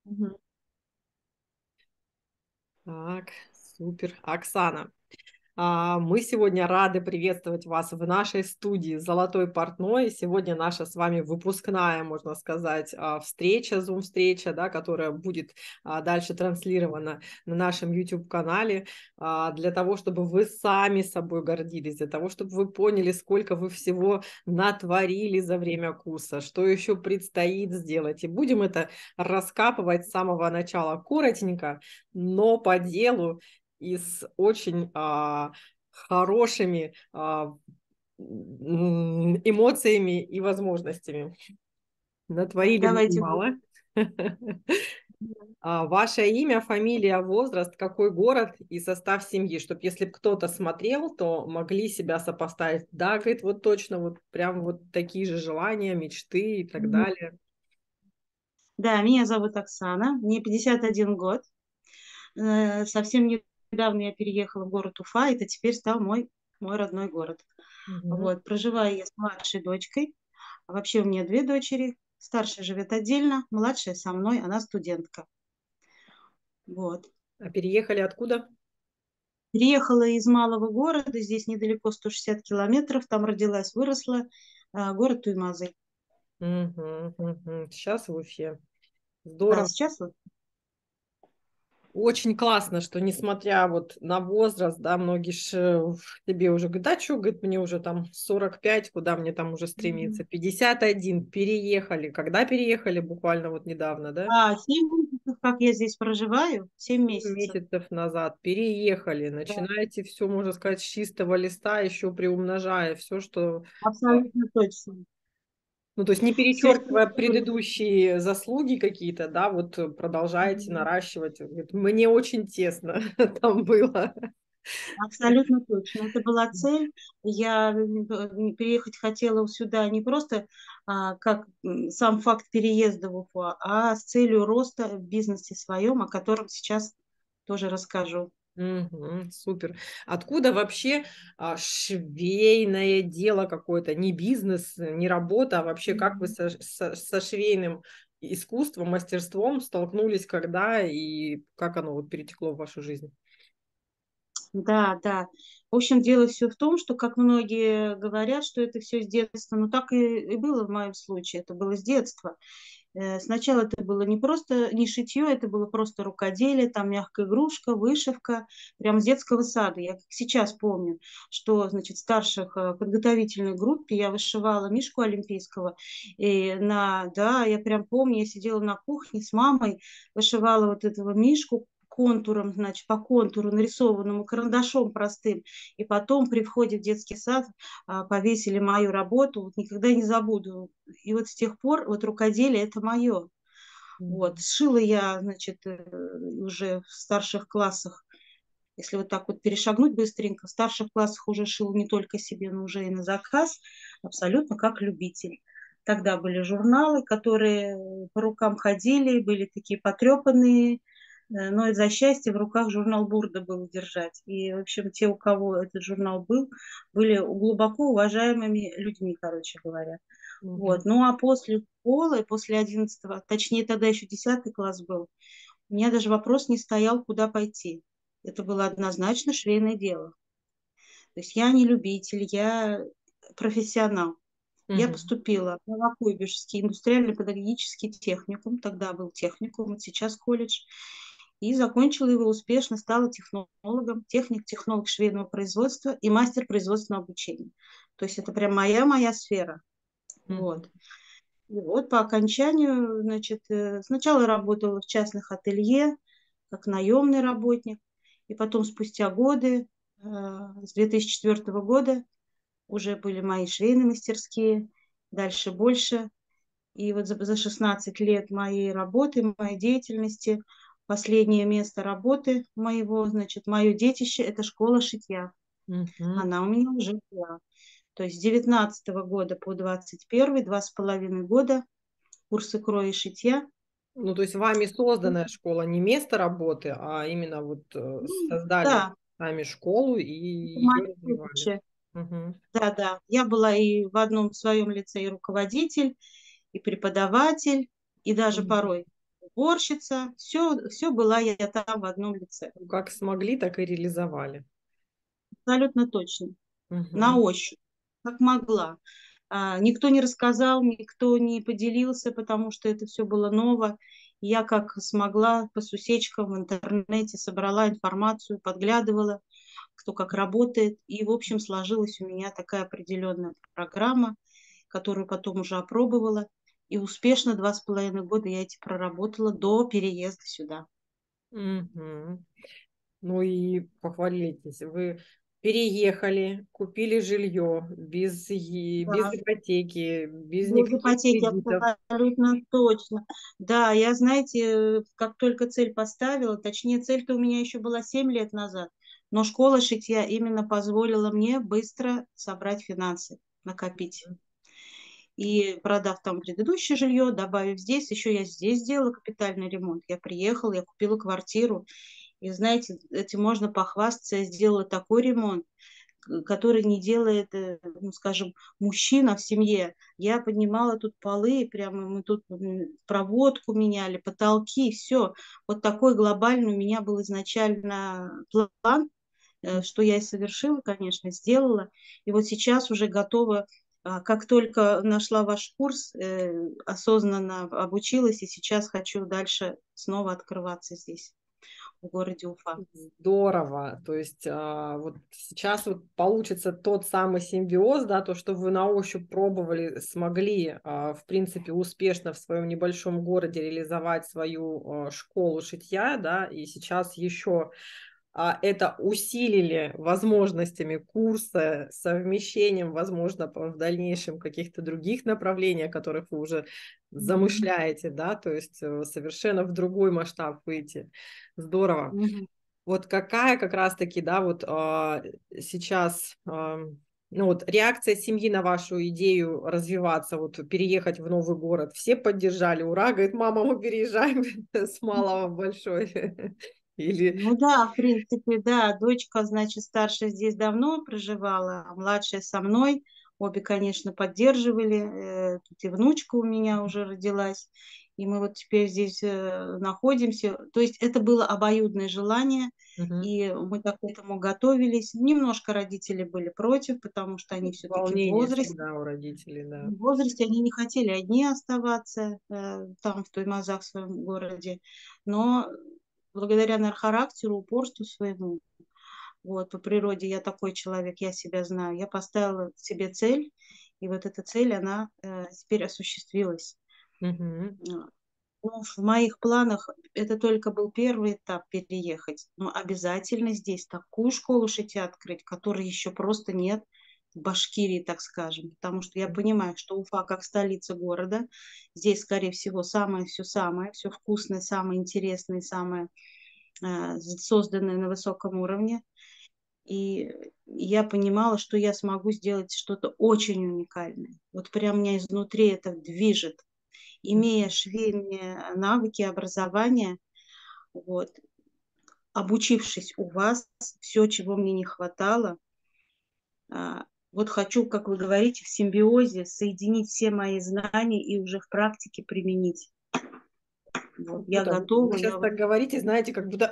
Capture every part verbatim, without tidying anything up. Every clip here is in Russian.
Мгм. Так, супер. Оксана, а, мы сегодня рады приветствовать вас в нашей студии «Золотой портной». Сегодня наша с вами выпускная, можно сказать, а, встреча, зум-встреча, да, которая будет а, дальше транслирована на нашем YouTube-канале, а, для того, чтобы вы сами собой гордились, для того, чтобы вы поняли, сколько вы всего натворили за время курса, что еще предстоит сделать. И будем это раскапывать с самого начала коротенько, но по делу и с очень а, хорошими а, м, эмоциями и возможностями. Да, Натворили мы давайте немало. будем. А, Ваше имя, фамилия, возраст, какой город и состав семьи, чтобы если бы кто-то смотрел, то могли себя сопоставить. Да, говорит, вот точно, вот прям вот такие же желания, мечты и так Мгм. далее. Да, меня зовут Оксана, мне пятьдесят один год. Э, Совсем недавно я переехала в город Уфа, это теперь стал мой, мой родной город. Мгм. Вот, проживаю я с младшей дочкой. А вообще у меня две дочери. Старшая живет отдельно, младшая со мной, она студентка. Вот. А переехали откуда? Приехала из малого города, здесь недалеко сто шестьдесят километров, там родилась, выросла, э, город Туймазы. Мгм, мгм. Сейчас в Уфе. Да, Здорово. сейчас вот. Очень классно, что несмотря вот на возраст, да, многие ж э, в тебе уже говорят, да, что, говорит, мне уже там сорок пять, куда мне там уже Мгм. стремиться, пятьдесят один, переехали. Когда переехали? Буквально вот недавно, да? А, семь месяцев, как я здесь проживаю, семь семь месяцев. месяцев назад переехали, Да, начинаете все, можно сказать, с чистого листа, еще приумножая все, что... а, абсолютно точно. Ну, то есть не Все, что перечеркивая вы говорите. предыдущие заслуги какие-то, да, вот э, продолжаете Мгм. наращивать. Говорит, мне очень тесно там было. Абсолютно точно. Это была цель. Я м, п- переехать хотела сюда не просто а, как м, сам факт переезда в Уфу, а с целью роста в бизнесе своем, о котором сейчас тоже расскажу. Мгм. Супер. Откуда вообще а, швейное дело какое-то? Не бизнес, не работа, а вообще как вы Мгм. со, со- со швейным искусством, мастерством столкнулись, когда и как оно вот перетекло в вашу жизнь? Да, да. В общем, дело все в том, что, как многие говорят, что это все с детства, но так и, и было в моем случае. Это было с детства. Э, Сначала это было не просто не шитье, это было просто рукоделие, там мягкая игрушка, вышивка, прям с детского сада. Я как сейчас помню, что, значит, в старших э, подготовительной группе я вышивала мишку олимпийского. И на, да, я прям помню, я сидела на кухне с мамой, вышивала вот этого мишку контуром, значит, по контуру, нарисованному карандашом простым. И потом при входе в детский сад а, повесили мою работу, вот никогда не забуду. И вот с тех пор вот рукоделие это мое. Вот. Мгм. Сшила я, значит, э, уже в старших классах, если вот так вот перешагнуть быстренько, в старших классах уже шила не только себе, но уже и на заказ, абсолютно как любитель. Тогда были журналы, которые по рукам ходили, были такие потрепанные, э, но за счастье в руках журнал Бурда был держать. И, в общем, те, у кого этот журнал был, были глубоко уважаемыми людьми, короче говоря. Мгм. Вот. Ну а после школы, после одиннадцатого, точнее тогда еще десятый класс был, у меня даже вопрос не стоял, куда пойти. Это было однозначно швейное дело. То есть я не любитель, я профессионал. Я Мгм. поступила в Новокуйбышевский индустриально-педагогический техникум, тогда был техникум, вот сейчас колледж, и закончила его успешно, стала технологом, техник-технолог швейного производства и мастер производственного обучения. То есть это прям моя-моя сфера. Мгм. Вот. И вот по окончанию, значит, э, сначала работала в частных ателье, как наемный работник, и потом спустя годы, э, с две тысячи четвёртого года, уже были мои швейные мастерские, дальше больше. И вот за, за шестнадцать лет моей работы, моей деятельности, последнее место работы моего, значит, мое детище– это школа шитья. Мгм. Она у меня уже была. То есть с девятнадцатого года по двадцать первый, два с половиной года курсы кроя и шитья. Ну, то есть вами созданная школа, не место работы, а именно вот э, Ну, создали да, сами школу и это ее мое развивали. будущее. Мгм. Да, да. Я была и в одном своем лице и руководитель, и преподаватель, и даже Мгм. порой уборщица, все, все была я там в одном лице. Как смогли, так и реализовали. Абсолютно точно. На Мгм. ощупь, как могла. А, никто не рассказал, никто не поделился, потому что это все было ново. Я как смогла по сусечкам в интернете собрала информацию, подглядывала, кто как работает. И, в общем, сложилась у меня такая определенная программа, которую потом уже опробовала. И успешно два с половиной года я эти проработала до переезда сюда. Мгм. Ну и похвалитесь, вы переехали, купили жилье без, е- без Да. ипотеки, без Без никаких ипотеки, кредитов. абсолютно точно. Да, я, знаете, как только цель поставила, точнее, цель-то у меня еще была семь лет назад, но школа шитья именно позволила мне быстро собрать финансы, накопить. И продав там предыдущее жилье, добавив здесь, еще я здесь сделала капитальный ремонт. Я приехала, я купила квартиру. И знаете, этим можно похвастаться. Я сделала такой ремонт, который не делает, э, ну, скажем, мужчина в семье. Я поднимала тут полы, прямо мы тут проводку меняли, потолки, все. Вот такой глобальный у меня был изначально план, э, что я и совершила, конечно, сделала. И вот сейчас уже готова, а, как только нашла ваш курс, э, осознанно обучилась, и сейчас хочу дальше снова открываться здесь, в городе Уфа. Здорово. То есть а, вот сейчас вот получится тот самый симбиоз, да, то, что вы на ощупь пробовали, смогли, а, в принципе, успешно в своем небольшом городе реализовать свою а, школу шитья, да, и сейчас еще а, это усилили возможностями курса, совмещением, возможно, в дальнейшем каких-то других направлений, о которых вы уже Мгм. замышляете, да, то есть э, совершенно в другой масштаб выйти. Здорово. Мгм. Вот какая как раз-таки, да, вот а, сейчас, а, ну вот реакция семьи на вашу идею развиваться, вот переехать в новый город, все поддержали, ура, говорит, мама, мы переезжаем с малого в большой. Или... Ну да, в принципе, да, дочка, значит, старшая здесь давно проживала, а младшая со мной. Обе, конечно, поддерживали. Э, Тут и внучка у меня уже родилась. И мы вот теперь здесь э, находимся. То есть это было обоюдное желание, Мгм. и мы так к этому готовились. Немножко родители были против, потому что они все-таки в Волнение возрасте. всегда у родителей, да. В возрасте они не хотели одни оставаться э, там, в Туймазах, в своем городе. Но благодаря, наверное, характеру, упорству своему, вот, по природе я такой человек, я себя знаю, я поставила себе цель, и вот эта цель, она э, теперь осуществилась. Мгм. А, Ну, в моих планах это только был первый этап переехать, но обязательно здесь такую школу шитья открыть, которой еще просто нет в Башкирии, так скажем, потому что я понимаю, что Уфа как столица города, здесь, скорее всего, самое все самое, все вкусное, самое интересное, самое э, созданное на высоком уровне. И я понимала, что я смогу сделать что-то очень уникальное. Вот прям меня изнутри это движет. Имея швейные навыки, образование, вот, обучившись у вас, все, чего мне не хватало, а, вот хочу, как вы говорите, в симбиозе соединить все мои знания и уже в практике применить. Вот, я Круто. Вы готова, сейчас я вот. так говорите, знаете, как будто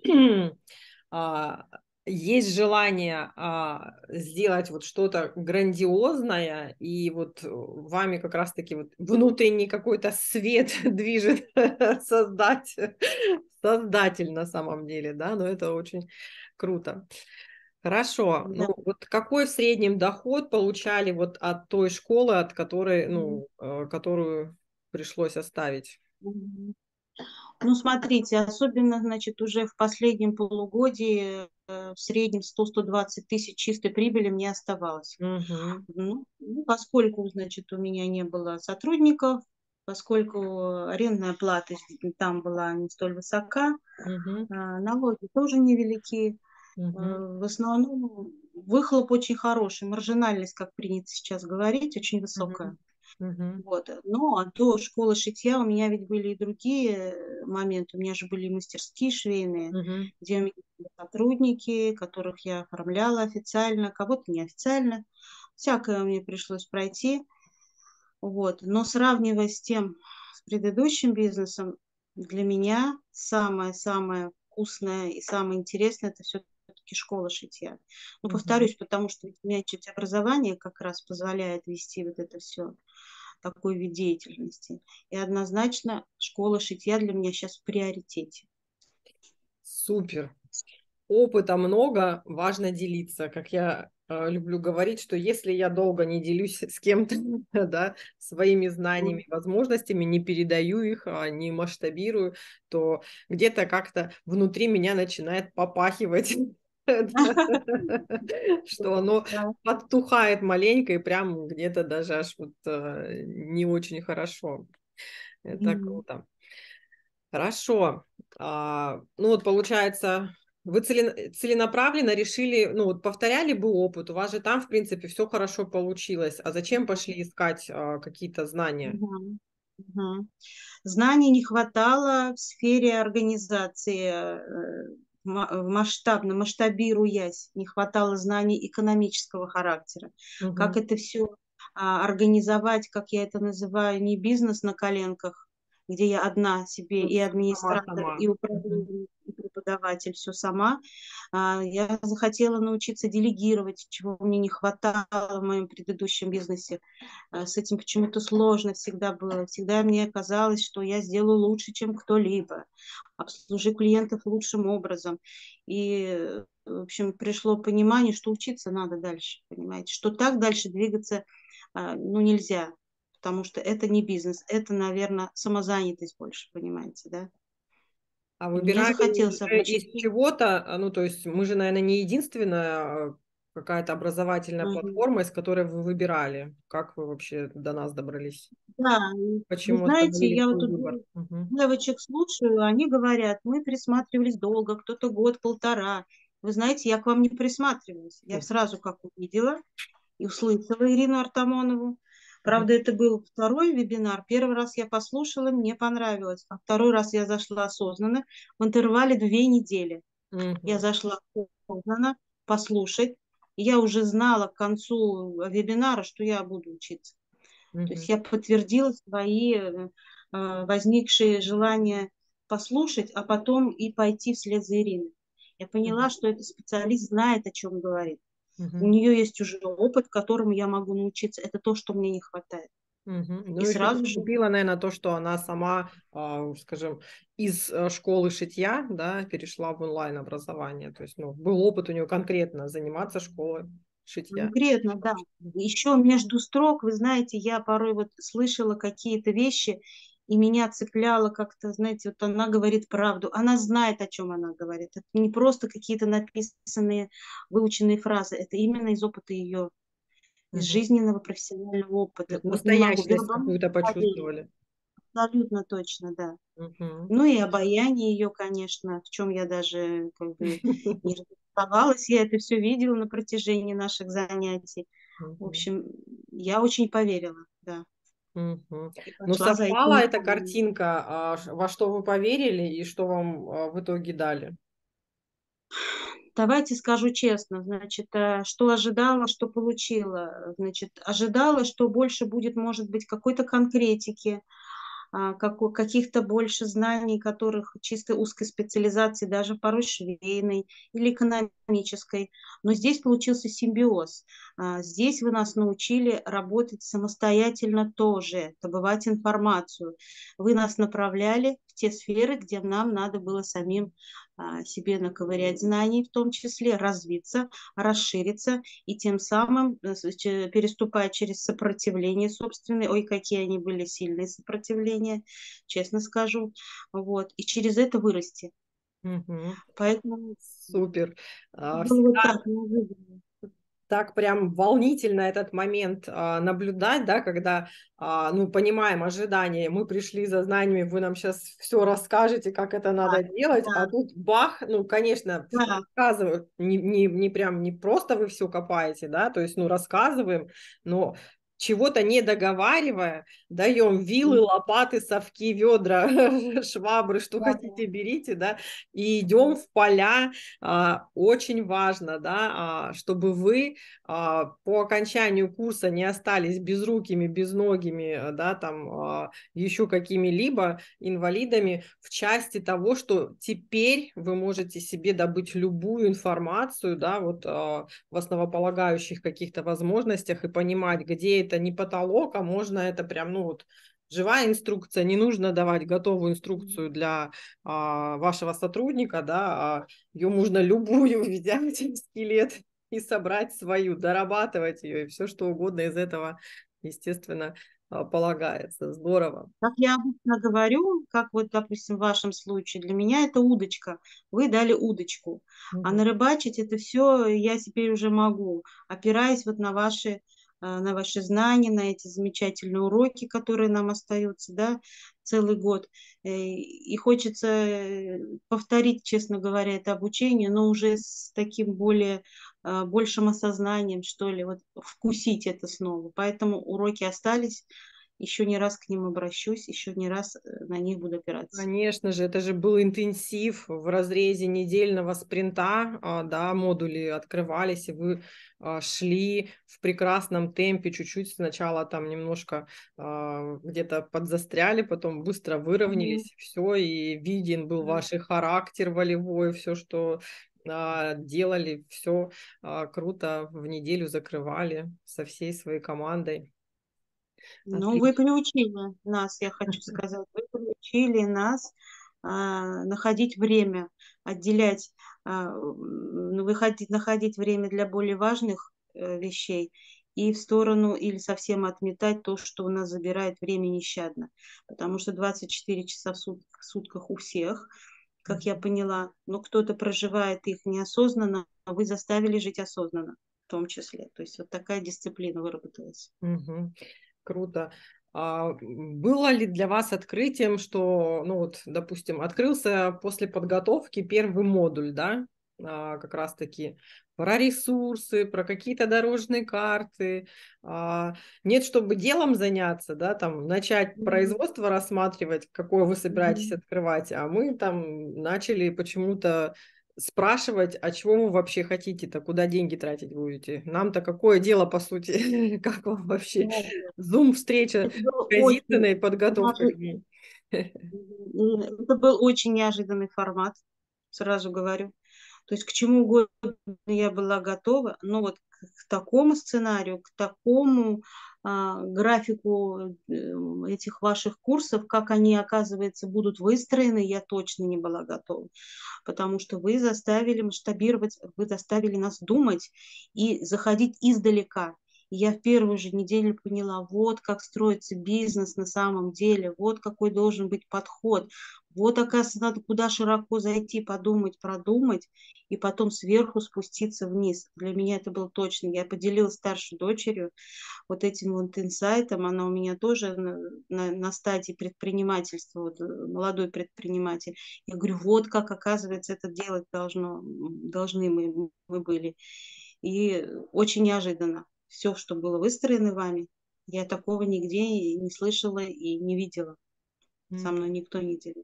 а, есть желание а, сделать вот что-то грандиозное, и вот вами как раз-таки вот внутренний какой-то свет движет создать, создатель на самом деле, да, но это очень круто. Хорошо. Ну, Да. вот какой в среднем доход получали вот от той школы, от которой, ну, э, которую пришлось оставить? Мгм. Ну, смотрите, особенно, значит, уже в последнем полугодии э, в среднем сто двадцать тысяч чистой прибыли мне оставалось. Мгм. Ну, ну, поскольку, значит, у меня не было сотрудников, поскольку арендная плата там была не столь высока, Мгм. а, налоги тоже невелики, э, Мгм. в основном выхлоп очень хороший, маржинальность, как принято сейчас говорить, очень высокая. Мгм. Мгм. Вот. Ну, а до школы шитья у меня ведь были и другие э, моменты. У меня же были мастерские швейные, Мгм. где у меня были сотрудники, которых я оформляла официально, кого-то неофициально. Всякое мне пришлось пройти. Вот. Но сравнивая с тем, с предыдущим бизнесом, Для меня самое-самое вкусное и самое интересное — это все-таки школа шитья. Но Мгм. повторюсь, потому что у меня чуть образование как раз позволяет вести вот это все, такой вид деятельности. И однозначно школа шитья для меня сейчас в приоритете. Супер. Опыта много, важно делиться. Как я э, люблю говорить, что если я долго не делюсь с кем-то, да, своими знаниями, возможностями, не передаю их, а, не масштабирую, то где-то как-то внутри меня начинает попахивать, что оно Да. подтухает маленько и прям где-то даже аж вот э, не очень хорошо. Это Мгм. круто. Хорошо. А, ну вот получается, вы целен- целенаправленно решили, ну вот повторяли бы опыт, у вас же там, в принципе, все хорошо получилось. А зачем пошли искать а, какие-то знания? Мгм. Мгм. Знаний не хватало в сфере организации, э, ма- в масштабно, масштабируясь, не хватало знаний экономического характера. Как Мгм. это все организовать, как я это называю, не бизнес на коленках, где я одна себе Ну, и всё сама, администратор, сама. и Мгм. управленец, и преподаватель, все сама. А, Я захотела научиться делегировать, чего мне не хватало в моем предыдущем бизнесе. А, С этим почему-то сложно всегда было. Всегда мне казалось, что я сделаю лучше, чем кто-либо, обслужу клиентов лучшим образом. И, э, в общем, пришло понимание, что учиться надо дальше, понимаете, что так дальше двигаться, а, ну, нельзя, потому что это не бизнес, это, наверное, самозанятость больше, понимаете, да. А И мне выбирали захотелось уже обучить. из чего-то, а, ну то есть мы же, наверное, не единственная а, какая-то образовательная Мгм. платформа, из которой вы выбирали. Как вы вообще до нас добрались? Да, и вы Почему знаете, остановили я вот свой тут выбор? Мгм. девочек слушаю, они говорят, мы присматривались долго, кто-то год-полтора. Вы знаете, я к вам не присматривалась. Я сразу как увидела и услышала Ирину Артамонову. Мгм. Правда, это был второй вебинар. Первый раз я послушала, мне понравилось. А второй раз я зашла осознанно. В интервале две недели. Я Мгм. зашла осознанно послушать. И я уже знала к концу вебинара, что я буду учиться. То есть Мгм. я подтвердила свои э, э, возникшие желания послушать, а потом и пойти вслед за Ириной. Я поняла, Мгм. что этот специалист знает, о чем говорит. У Мгм. нее есть уже опыт, которому я могу научиться. Это то, что мне не хватает. Мгм. И Ну, еще сразу же, подкупила, наверное, то, что она сама, а, скажем, из э, школы шитья, да, перешла в онлайн-образование. То есть, ну, был опыт у нее конкретно заниматься школой шитья. конкретно, да. Еще между строк, вы знаете, я порой вот слышала какие-то вещи, и меня цепляло как-то, знаете, вот она говорит правду, она знает, о чем она говорит. Это не просто какие-то написанные, выученные фразы, это именно из опыта ее, из Мгм. жизненного профессионального То опыта. есть Вот не могу, настоящность вербальность какую-то поверить, почувствовали. абсолютно точно, да. Мгм. Ну и обаяние ее, конечно, в чем я даже как бы не разочаровалась, я это все видела на протяжении наших занятий. В Мгм. общем, я очень поверила, да, Мгм. и Ну, пошла за этим совпала эта направлением. картинка, а, ш- во что вы поверили и что вам а, в итоге дали? Давайте скажу честно, значит, э, что ожидала, что получила. Значит, ожидала, что больше будет, может быть, какой-то конкретики, а, како- каких-то больше знаний, которых чисто узкой специализации, даже порой швейной или экономической. Но здесь получился симбиоз. А, Здесь вы нас научили работать самостоятельно тоже, добывать информацию. Вы нас направляли в те сферы, где нам надо было самим а, себе наковырять знаний, в том числе развиться, расшириться и тем самым, э, с- че- переступая через сопротивление собственное, ой, какие они были сильные сопротивления, честно скажу, вот, и через это вырасти. Мгм. Поэтому Супер. это А, было вот всегда так, неожиданно. так прям волнительно этот момент а, наблюдать, да, когда, а, ну, понимаем ожидания, мы пришли за знаниями, вы нам сейчас все расскажете, как это Да, надо делать, да, а тут бах, ну, конечно, да. рассказывают, не, не, не прям, не просто вы все копаете, да, то есть, ну, рассказываем, но чего-то не договаривая, даем вилы, лопаты, совки, ведра, швабры, что Да, да. хотите, берите, да, и идем в поля. А, очень важно, да, а, чтобы вы а, по окончанию курса не остались безрукими, безногими, да, там а, еще какими-либо инвалидами в части того, что теперь вы можете себе добыть любую информацию, да, вот а, в основополагающих каких-то возможностях и понимать, где это не потолок, а можно это прям, ну вот, живая инструкция, не нужно давать готовую инструкцию для а, вашего сотрудника, да, а ее можно любую взять, скелет, и собрать свою, дорабатывать ее, и все что угодно из этого, естественно, а, полагается. Здорово. Как я обычно говорю, как вот, допустим, в вашем случае, для меня это удочка. Вы дали удочку. А Мгм. нарыбачить это все я теперь уже могу, опираясь вот на ваши, э, на ваши знания, на эти замечательные уроки, которые нам остаются, да, целый год. Э, И хочется э, повторить, честно говоря, это обучение, но уже с таким более, э, большим осознанием, что ли, вот вкусить это снова. Поэтому уроки остались. Еще не раз к ним обращусь, еще не раз э, на них буду опираться. Конечно же, это же был интенсив в разрезе недельного спринта, а, да, модули открывались, и вы а, шли в прекрасном темпе, чуть-чуть сначала там немножко а, где-то подзастряли, потом быстро Мгм. выровнялись, все, и виден был Да. ваш и характер волевой, все, что а, делали, все круто в неделю закрывали со всей своей командой. Ну, вы Отлично. приучили нас, я хочу сказать, вы приучили нас а, находить время, отделять, а, м, выходить, находить время для более важных э, вещей и в сторону или совсем отметать то, что у нас забирает время нещадно. Потому что двадцать четыре часа в сут- в сутках у всех, как я поняла, но кто-то проживает их неосознанно, а вы заставили жить осознанно в том числе. То есть вот такая дисциплина выработалась. Мгм. Круто. А, м, было ли для вас открытием, что, ну вот, допустим, открылся после подготовки первый модуль, да, а, как раз-таки про ресурсы, про какие-то дорожные карты. А, нет, чтобы делом заняться, да, там, начать Мгм. производство рассматривать, какое вы собираетесь Мгм. открывать, а мы там начали почему-то спрашивать, а чего вы вообще хотите-то, куда деньги тратить будете? Нам-то какое дело, по сути, как вам вообще Да, Зум-встреча это было с очень позиционной подготовкой неожи- к ней. Мгм. Это был очень неожиданный формат, сразу говорю. То есть к чему угодно я была готова, но вот к к такому сценарию, к такому а, графику э, этих ваших курсов, как они, оказывается, будут выстроены, я точно не была готова. Потому что вы заставили масштабировать, вы заставили нас думать и заходить издалека. И я в первую же неделю поняла, вот как строится бизнес на самом деле, вот какой должен быть подход, вот, оказывается, надо куда широко зайти, подумать, продумать, и потом сверху спуститься вниз. Для меня это было точно. Я поделилась старшей дочерью вот этим вот инсайтом. Она у меня тоже на, на, на стадии предпринимательства, вот, э, молодой предприниматель. Я говорю, вот как, оказывается, это делать должно, должны мы, мы были. И очень неожиданно. Все, что было выстроено вами, я такого нигде не слышала и не видела. Со мной М, никто не делится.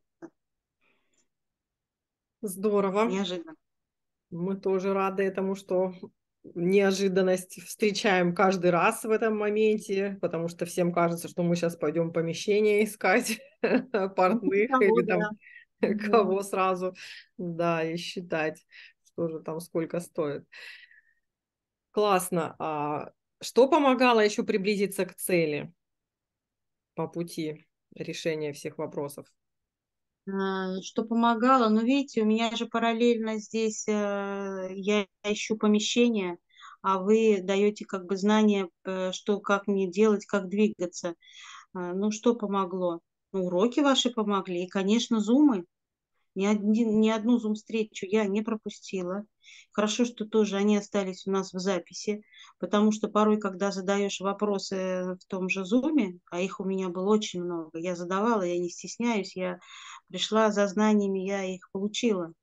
Здорово. Неожиданно. Мы тоже рады этому, что неожиданность встречаем каждый раз в этом моменте, потому что всем кажется, что мы сейчас пойдем помещение искать Ну, типа портных того, или да. там Мгм. кого сразу, да, и считать, что же там сколько стоит. Классно. А что помогало еще приблизиться к цели по пути решения всех вопросов? А, Что помогало? Ну, видите, у меня же параллельно здесь э, я ищу помещение, а вы даете как бы знания, э, что, как мне делать, как двигаться. А, Ну, что помогло? Ну, уроки ваши помогли, и, конечно, зумы. Ни, один, ни одну зум-встречу я не пропустила. Хорошо, что тоже они остались у нас в записи, потому что порой, когда задаешь вопросы в том же зуме, а их у меня было очень много, я задавала, я не стесняюсь, я пришла за знаниями, я их получила.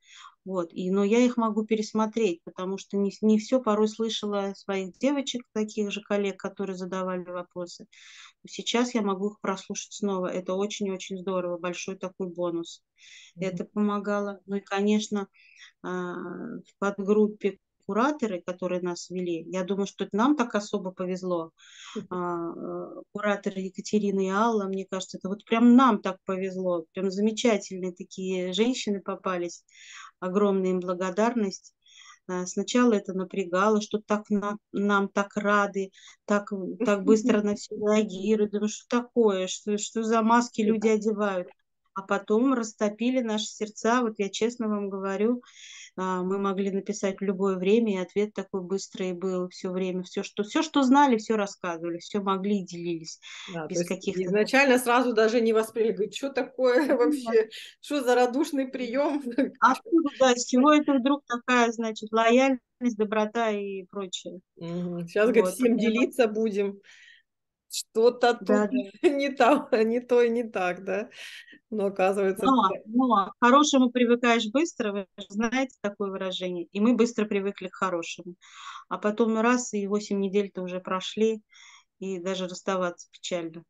Вот. И, но я их могу пересмотреть, потому что не, не все порой слышала своих девочек, таких же коллег, которые задавали вопросы. Сейчас я могу их прослушать снова. Это очень-очень здорово, большой такой бонус. Это помогало. Ну и, конечно, а, в подгруппе кураторы, которые нас вели, я думаю, что это нам так особо повезло. А, э, Кураторы Екатерина и Алла, мне кажется, это вот прям нам так повезло. Прям замечательные такие женщины попались. Огромная им благодарность. А, Сначала это напрягало, что так на- нам так рады, так, так быстро на все реагируют. Думаю, что такое, что, что за маски люди одевают. А потом растопили наши сердца. Вот я честно вам говорю, а, мы могли написать в любое время, и ответ такой быстрый был все время. Все, что, все, что знали, все рассказывали, все могли и делились Да, то без есть каких-то таких. изначально сразу даже не восприняли, говорит, что такое вообще, что за радушный прием? Откуда, да, с чего это вдруг такая, значит, лояльность, доброта и прочее. Сейчас, говорит, Вот, всем поэтому, делиться будем. Что-то тут да, да. не там, не то и не так, да. Но оказывается, Но, но к хорошему привыкаешь быстро, вы же знаете такое выражение, и мы быстро привыкли к хорошему. А потом раз, и восемь недель-то уже прошли, и даже расставаться печально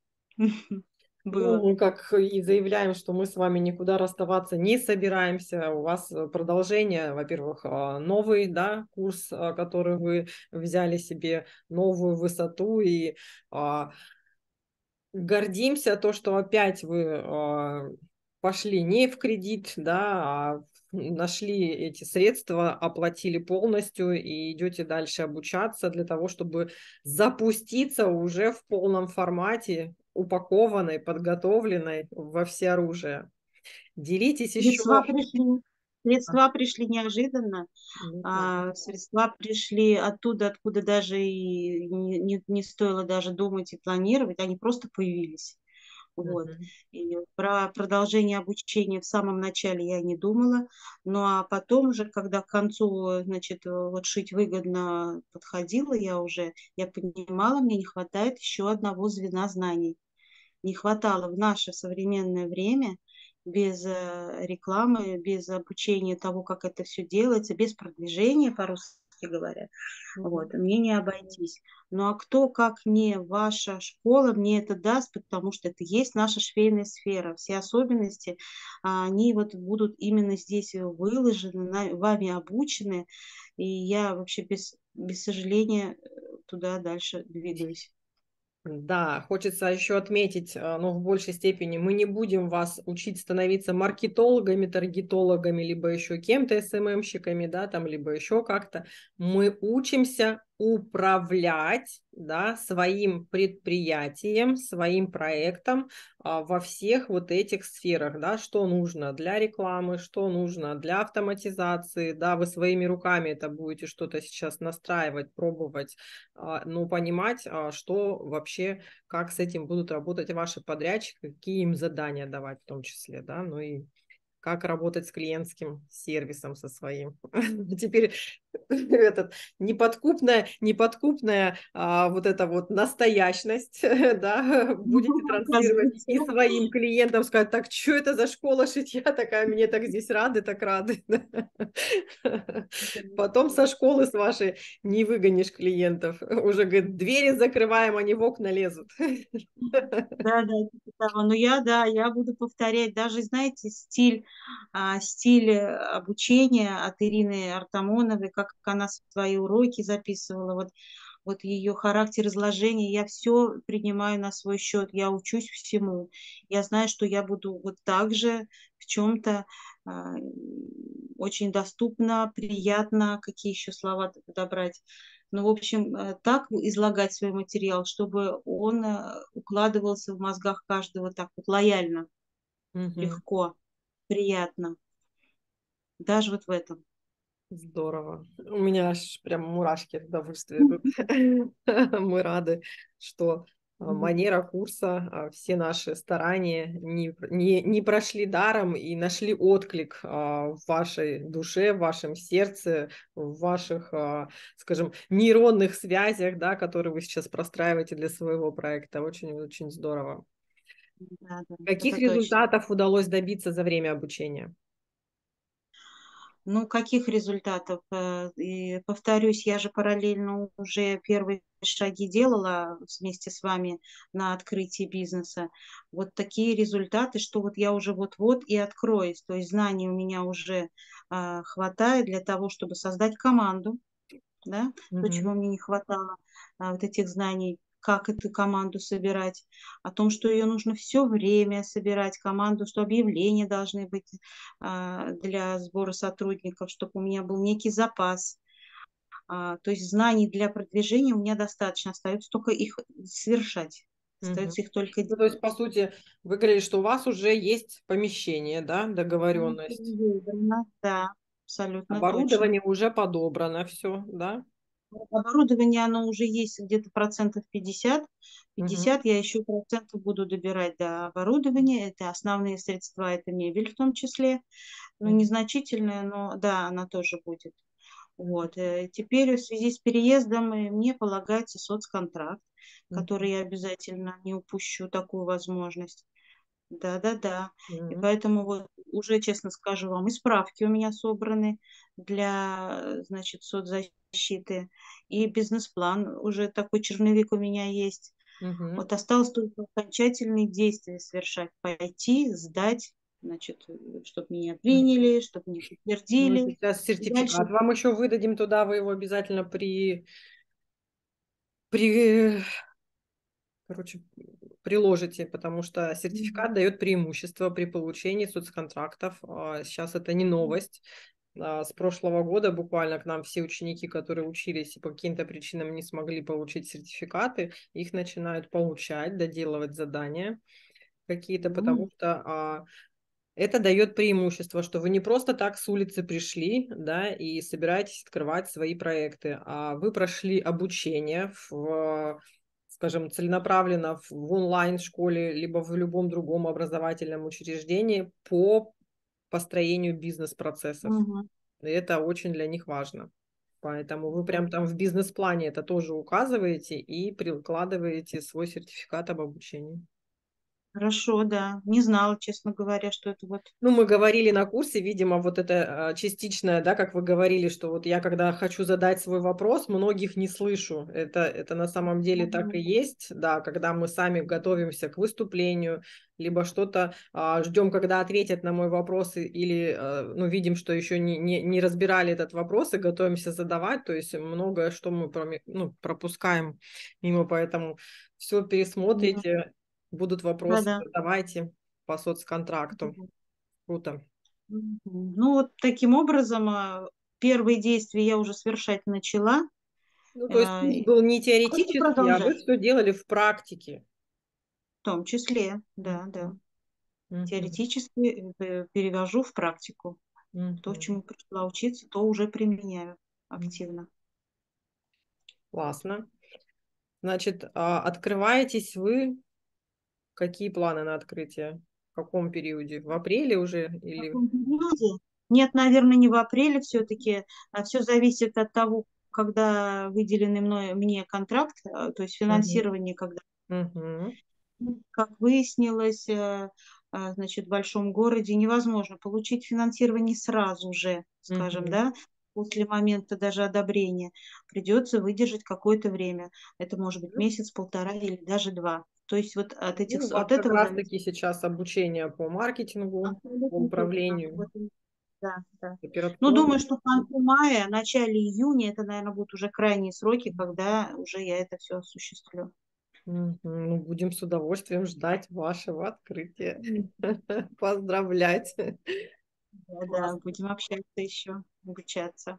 ну, было. мы как и заявляем, что мы с вами никуда расставаться не собираемся. У вас э, продолжение, во-первых, а, новый, да, курс, а, который вы взяли себе, новую высоту, и а, гордимся то, что опять вы а, пошли не в кредит, да, а нашли эти средства, оплатили полностью и идете дальше обучаться для того, чтобы запуститься уже в полном формате, упакованной, подготовленной во всеоружие. Делитесь еще. Средства пришли, А, средства пришли неожиданно, ну да. а, средства пришли оттуда, откуда даже и не, не, не стоило даже думать и планировать, они просто появились. Вот. Мгм. И про продолжение обучения в самом начале я не думала, ну а потом уже, когда к концу, значит, вот шить выгодно подходила, я уже, я понимала, мне не хватает еще одного звена знаний. Не хватало в наше современное время без э, рекламы, без обучения того, как это все делается, без продвижения, по-русски говоря, Мгм. вот, мне не обойтись. Ну а кто, как не ваша школа, мне это даст, потому что это есть наша швейная сфера. Все особенности, а, они вот будут именно здесь выложены, на- вами обучены, и я вообще без, без сожаления э, туда дальше двигаюсь. Да, хочется еще отметить, а, но в большей степени мы не будем вас учить становиться маркетологами, таргетологами, либо еще кем-то, эс эм эм-щиками, да, там, либо еще как-то. Мы учимся управлять, да, своим предприятием, своим проектом а, во всех вот этих сферах, да, что нужно для рекламы, что нужно для автоматизации, да, вы своими руками это будете что-то сейчас настраивать, пробовать, а, ну, понимать, а, что вообще, как с этим будут работать ваши подрядчики, какие им задания давать в том числе, да, ну и как работать с клиентским сервисом со своим. Теперь этот неподкупная, неподкупная а, вот эта вот настоящность, да, будете транслировать Оказывается. и своим клиентам, сказать, так, что это за школа шитья такая, мне так здесь рады, так рады. Потом со школы с вашей не выгонишь клиентов. Уже, говорит, двери закрываем, они в окна лезут. Да, да, типа того. Но я, да, я буду повторять даже, знаете, стиль, а, стиль э, обучения от Ирины Артамоновой, как она свои уроки записывала, вот, вот ее характер изложения, я все принимаю на свой счет, я учусь всему. Я знаю, что я буду вот так же в чем-то а, очень доступно, приятно, какие еще слова подобрать. Ну, в общем, э, так излагать свой материал, чтобы он э, укладывался в мозгах каждого так вот лояльно, Мгм. легко, приятно. Даже вот в этом. Здорово. У меня аж прям мурашки от удовольствия идут. Мы рады, что а, манера курса, а, все наши старания не, не, не прошли даром и нашли отклик а, в вашей душе, в вашем сердце, в ваших, а, скажем, нейронных связях, да, которые вы сейчас простраиваете для своего проекта. Очень-очень здорово. Да, да, Каких это точно. результатов удалось добиться за время обучения? Ну, каких результатов? Э, И повторюсь, я же параллельно уже первые шаги делала вместе с вами на открытии бизнеса. Вот такие результаты, что вот я уже вот-вот и откроюсь. То есть знаний у меня уже а, хватает для того, чтобы создать команду, да, то, чего Мгм. мне не хватало, а, вот этих знаний, как эту команду собирать, о том, что ее нужно все время собирать, команду, что объявления должны быть а, для сбора сотрудников, чтобы у меня был некий запас. А, то есть знаний для продвижения у меня достаточно, остается только их совершать, Мгм. остается их только Ну, то есть, делать. по сути, вы говорили, что у вас уже есть помещение, да, Ну, договоренность. выбрано, да, абсолютно точно. Оборудование уже подобрано, все, да? Оборудование, оно уже есть где-то процентов пятьдесят. Мгм. пятьдесят я еще процентов буду добирать до оборудования. Это основные средства, это мебель в том числе. Ну, Мгм. незначительная, но да, она тоже будет. Вот. э, Теперь в связи с переездом э, мне полагается соцконтракт, Мгм. который я обязательно не упущу такую возможность. Да-да-да. И Мгм. поэтому вот уже, честно скажу вам, и справки у меня собраны для, э, значит, соцзащиты, и бизнес-план, уже такой черновик у меня есть. Мгм. Вот осталось только окончательные действия совершать, пойти, сдать, значит, чтобы меня Мгм. приняли, чтобы меня Ну, подтвердили. сейчас И дальше. сертификат вам еще выдадим туда, вы его обязательно при, при, короче, приложите, потому что Мгм. сертификат дает преимущество при получении соцконтрактов. А, Сейчас это не Мгм. новость. А, С прошлого года буквально к нам все ученики, которые учились и по каким-то причинам не смогли получить сертификаты, их начинают получать, доделывать задания какие-то, потому М. что а, это дает преимущество, что вы не просто так с улицы пришли, да, и собираетесь открывать свои проекты, а вы прошли обучение в, скажем, целенаправленно в в онлайн-школе, либо в любом другом образовательном учреждении по построению бизнес-процессов. Мгм. И это очень для них важно. Поэтому вы Да. прям там в бизнес-плане это тоже указываете и прикладываете свой сертификат об обучении. Хорошо, да. Не знала, честно говоря, что это вот. Ну, мы говорили на курсе, видимо, вот это а, частичное, да, как вы говорили, что вот я, когда хочу задать свой вопрос, многих не слышу. Это, это на самом деле так и Мгм. есть, да, когда мы сами готовимся к выступлению, либо что-то а, ждем, когда ответят на мой вопрос, и- или, а, ну, видим, что еще не, не, не разбирали этот вопрос и готовимся задавать, то есть многое, что мы проме- ну, пропускаем мимо, поэтому все Мгм. пересмотрите, будут вопросы, Да-да. задавайте по соцконтракту. Круто. Мгм. Ну, вот таким образом, а, первые действия я уже совершать начала. Ну, то есть а, курс и был не Буду теоретический, а вы продолжать. все делали в практике. В том числе, да, да. Мгм. Мгм. Теоретически э, перевожу в практику. То, Мгм. чему пришла учиться, то уже применяю М. активно. Классно. Значит, а открываетесь вы? Какие планы на открытие? В каком периоде? В апреле уже В или? каком периоде? Нет, наверное, не в апреле все-таки. Все зависит от того, когда выделенный мной, мне контракт, а, то есть Мгм. финансирование, когда. Мгм. Как выяснилось, э, а, значит, в большом городе невозможно получить финансирование сразу же, скажем, Мгм. да, после момента даже одобрения. Придется выдержать какое-то время. Это может быть Ну, месяц, полтора или даже два. То есть вот от этих, ну, у с- от вас как этого зависит раз-таки сейчас обучение по маркетингу, по абсолютно точно. управлению, Вот, и- да, да. Ну, думаю, операционной. что к концу мая, начале июня, это, наверное, будут уже крайние сроки, когда уже я это все осуществлю. Мгм. Ну, будем с удовольствием ждать вашего открытия. Мгм. Поздравлять. Да, да, Классно. будем общаться еще, обучаться.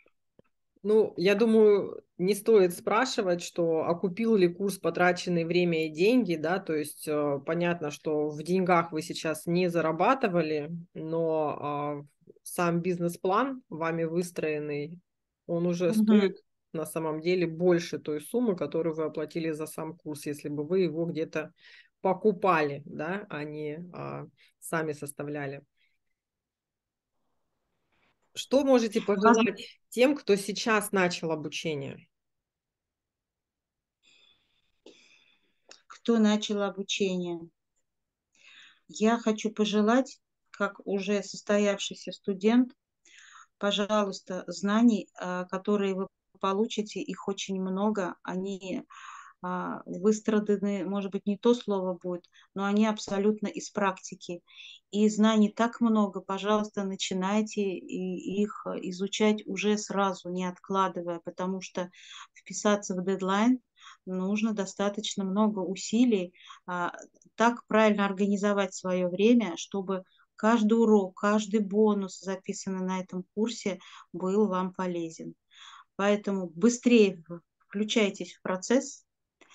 Ну, я думаю, не стоит спрашивать, что окупил ли курс потраченные время и деньги, да, то есть э, понятно, что в деньгах вы сейчас не зарабатывали, но а, сам бизнес-план вами выстроенный, он уже Мгм. стоит на самом деле больше той суммы, которую вы оплатили за сам курс, если бы вы его где-то покупали, да, а не а, сами составляли. Что можете Воз- пожелать тем, кто сейчас начал обучение? Кто начал обучение? Я хочу пожелать, как уже состоявшийся студент, пожалуйста, знаний, а, которые вы получите, их очень много, они а, выстраданы, может быть, не то слово будет, но они абсолютно из практики. И знаний так много, пожалуйста, начинайте и- их изучать уже сразу, не откладывая, потому что вписаться в дедлайн нужно достаточно много усилий, а, так правильно организовать свое время, чтобы каждый урок, каждый бонус, записанный на этом курсе, был вам полезен. Поэтому быстрее в- включайтесь в процесс,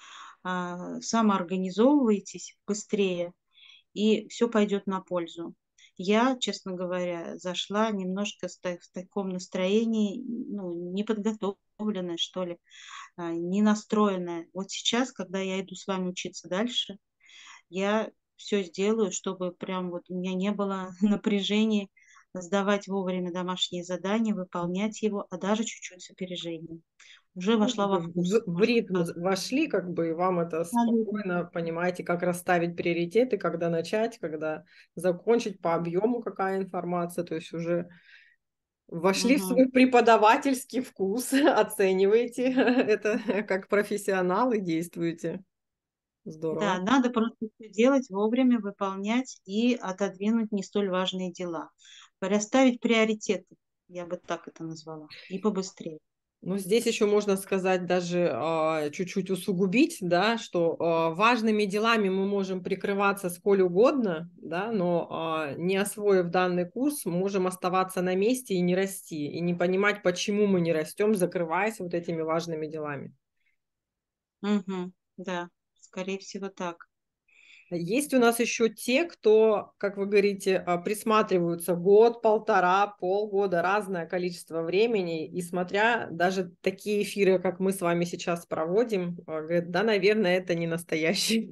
а, самоорганизовывайтесь быстрее, и все пойдет на пользу. Я, честно говоря, зашла немножко с та- в таком настроении, ну, неподготовленная, что ли, а, не настроенная. Вот сейчас, когда я иду с вами учиться дальше, я все сделаю, чтобы прям вот у меня не было напряжения сдавать вовремя домашние задания, выполнять его, а даже чуть-чуть с опережением. Уже Ну, вошла во вы вкус, в, в можно ритм сказать. вошли, как бы, и вам это Абсолютно. спокойно понимаете, как расставить приоритеты, когда начать, когда закончить, по объему какая информация, то есть уже вошли в Мгм. свой преподавательский вкус, оцениваете это как профессионал и действуете. Да, Здорово. надо просто все делать, вовремя выполнять и отодвинуть не столь важные дела. Расставить приоритеты, я бы так это назвала, и побыстрее. Ну, здесь еще можно сказать, даже а, чуть-чуть усугубить, да, что а, важными делами мы можем прикрываться сколь угодно, да, но а, не освоив данный курс, можем оставаться на месте и не расти, и не понимать, почему мы не растем, закрываясь вот этими важными делами. Мгм. Да, скорее всего так. Есть у нас еще те, кто, как вы говорите, а, присматриваются год, полтора, полгода, разное количество времени, и смотря даже такие эфиры, как мы с вами сейчас проводим, а, говорят, да, наверное, это не настоящий.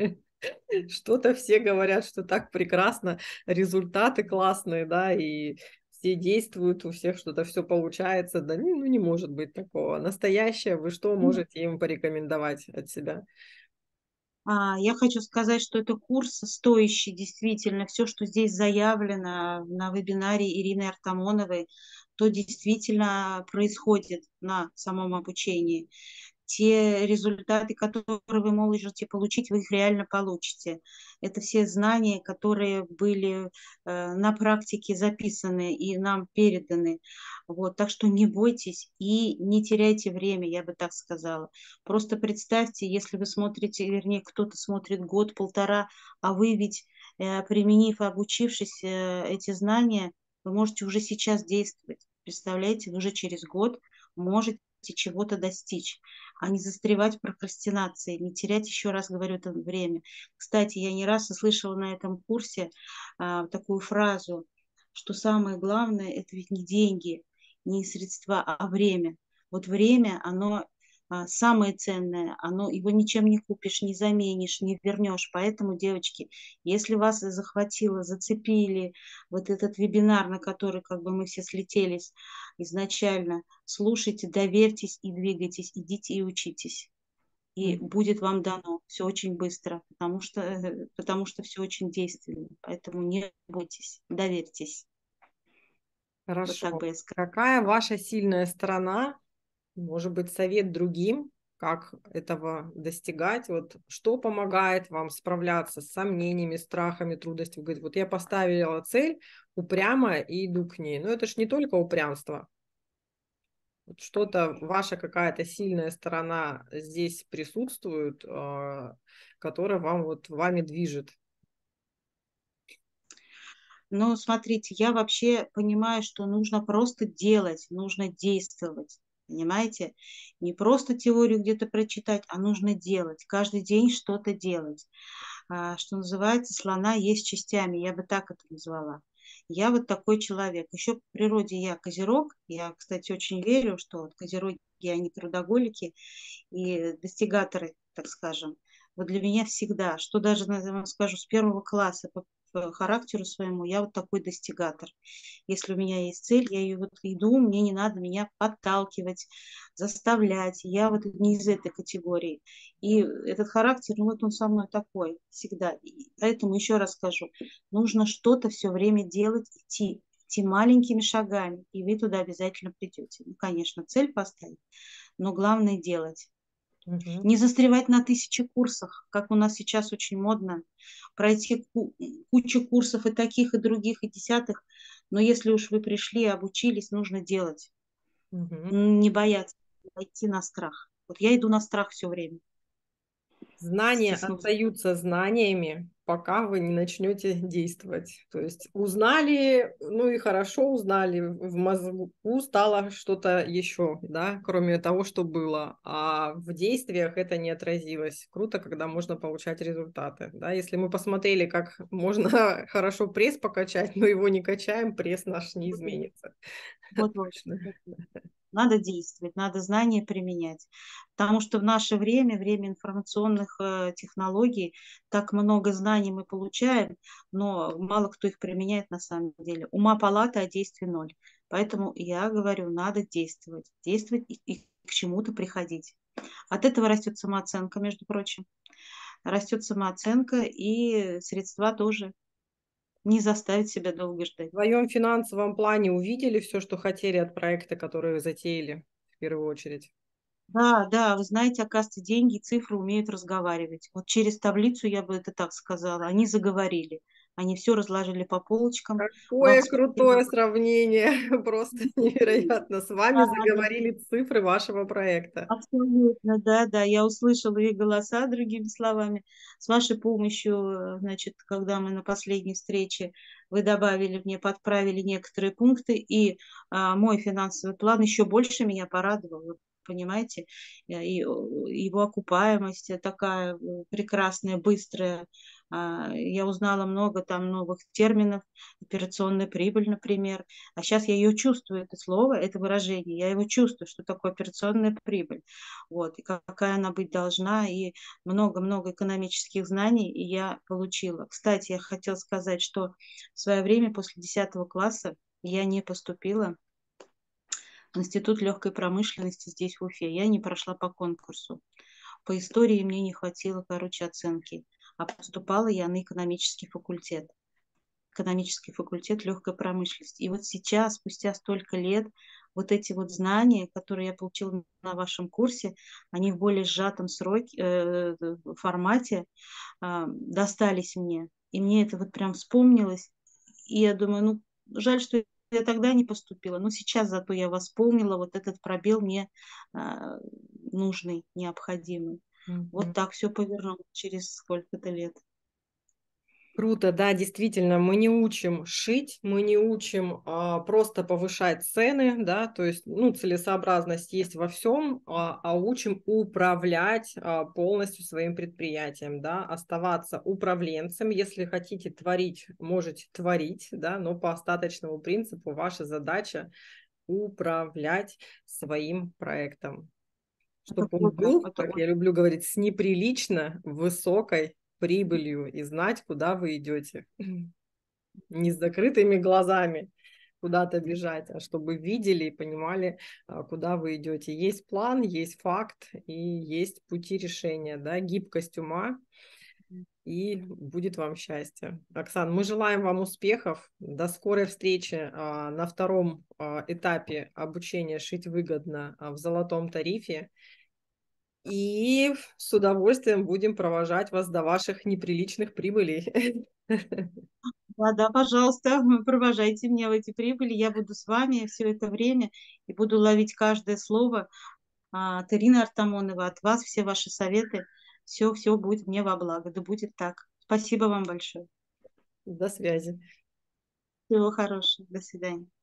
Что-то все говорят, что так прекрасно, результаты классные, да, и все действуют, у всех что-то все получается. Да, не- ну не может быть такого. Настоящее, вы что можете им порекомендовать от себя? А, Я хочу сказать, что это курс стоящий, действительно, все, что здесь заявлено на вебинаре Ирины Артамоновой, то действительно происходит на самом обучении. Те результаты, которые вы можете получить, вы их реально получите. Это все знания, которые были э, на практике записаны и нам переданы. Вот, так что не бойтесь и не теряйте время, я бы так сказала. Просто представьте, если вы смотрите, вернее, кто-то смотрит год-полтора, а вы ведь, э, применив и обучившись э, эти знания, вы можете уже сейчас действовать. Представляете, вы уже через год можете чего-то достичь, а не застревать в прокрастинации, не терять, еще раз говорю, это время. Кстати, я не раз слышала на этом курсе а, такую фразу, что самое главное – это ведь не деньги, не средства, а время. Вот время, оно а, самое ценное, оно, его ничем не купишь, не заменишь, не вернешь. Поэтому, девочки, если вас захватило, зацепили вот этот вебинар, на который как бы мы все слетелись изначально, слушайте, доверьтесь и двигайтесь, идите и учитесь. И будет вам дано все очень быстро, потому что, э, потому что все очень действенно. Поэтому не бойтесь, доверьтесь. Вот так Хорошо. бы я сказала. Какая ваша сильная сторона? Может быть, совет другим, как этого достигать? Вот что помогает вам справляться с сомнениями, страхами, трудностями? Говорит, вот я поставила цель упрямо и иду к ней. Но это ж не только упрямство. Вот что-то, ваша какая-то сильная сторона здесь присутствует, а, которая вам вот вами движет. Но смотрите, я вообще понимаю, что нужно просто делать, нужно действовать. Понимаете? Не просто теорию где-то прочитать, а нужно делать. Каждый день что-то делать. А, что называется, слона есть частями, я бы так это назвала. Я вот такой человек. Еще по природе я козерог. Я, кстати, очень верю, что вот козероги, они трудоголики и достигаторы, так скажем. Вот для меня всегда, что даже, наверное, скажу, с первого класса по по характеру своему, я вот такой достигатор. Если у меня есть цель, я ее вот иду, мне не надо меня подталкивать, заставлять. Я вот не из этой категории. И этот характер, ну вот он со мной такой всегда. И поэтому еще раз скажу, нужно что-то все время делать, идти. идти маленькими шагами, и вы туда обязательно придете. Ну, конечно, цель поставить, но главное делать. Мгм. Не застревать на тысяче курсах, как у нас сейчас очень модно, пройти ку- кучу курсов и таких, и других, и десятых, но если уж вы пришли и обучились, нужно делать, Мгм. не бояться, идти на страх. Вот я иду на страх все время, Знания стиснув. остаются знаниями, пока вы не начнете действовать. То есть узнали, ну и хорошо узнали, в мозгу стало что-то еще, да, кроме того, что было, а в действиях это не отразилось. Круто, когда можно получать результаты, да. Если мы посмотрели, как можно хорошо пресс покачать, но его не качаем, пресс наш не изменится. Вот, вот. Точно. Надо действовать, надо знания применять. Потому что в наше время, время информационных э, технологий, так много знаний мы получаем, но мало кто их применяет на самом деле. Ума палата, а действий ноль. Поэтому я говорю, надо действовать. Действовать и, и к чему-то приходить. От этого растет самооценка, между прочим. Растет самооценка и средства тоже. Не заставить себя долго ждать. В твоем финансовом плане увидели все, что хотели от проекта, который вы затеяли, в первую очередь? Да, да, вы знаете, оказывается, деньги и цифры умеют разговаривать. Вот через таблицу я бы это так сказала. Они заговорили. Они все разложили по полочкам. Какое Галочки крутое сравнение, просто невероятно. С вами Да, да, заговорили цифры вашего проекта. абсолютно, да, да. Я услышала их голоса, другими словами. С вашей помощью, э, значит, когда мы на последней встрече, вы добавили мне, подправили некоторые пункты, и а, мой финансовый план еще больше меня порадовал. Вы понимаете? Э, И э, его окупаемость э, такая э, прекрасная, быстрая. А, Я узнала много там новых терминов, операционная прибыль, например. А сейчас я ее чувствую, это слово, это выражение, я его чувствую, что такое операционная прибыль, вот, и какая она быть должна, и много-много экономических знаний и я получила. Кстати, я хотела сказать, что в свое время после десятого класса я не поступила в Институт легкой промышленности здесь, в Уфе. Я не прошла по конкурсу. По истории мне не хватило, короче, оценки. А поступала я на экономический факультет экономический факультет легкой промышленности. И вот сейчас, спустя столько лет, вот эти вот знания, которые я получила на вашем курсе, они в более сжатом сроке, э, формате э, достались мне. И мне это вот прям вспомнилось. И я думаю, ну, жаль, что я тогда не поступила, но сейчас зато я восполнила вот этот пробел мне э, нужный, необходимый. Вот Мгм. так все повернулось через сколько-то лет. Круто, да, действительно, мы не учим шить, мы не учим а, просто повышать цены, да, то есть, ну, целесообразность есть во всем, а, а учим управлять а, полностью своим предприятием, да, оставаться управленцем, если хотите творить, можете творить, да, но по остаточному принципу ваша задача управлять своим проектом, Это чтобы он круто, был, это как я люблю говорить, с неприлично высокой прибылью и знать, куда вы идете. Не с закрытыми глазами куда-то бежать, а чтобы видели и понимали, а, куда вы идете. Есть план, есть факт и есть пути решения, да, гибкость ума, и будет вам счастье. Оксан, мы желаем вам успехов. До скорой встречи а, на втором а, этапе обучения «Шить выгодно» а, в золотом тарифе. И с удовольствием будем провожать вас до ваших неприличных прибылей. Да, да, пожалуйста, провожайте меня в эти прибыли. Я буду с вами все это время и буду ловить каждое слово а, от Ирины Артамоновой, от вас, все ваши советы. Все, все будет мне во благо. Да будет так. Спасибо вам большое. До связи. Всего хорошего. До свидания.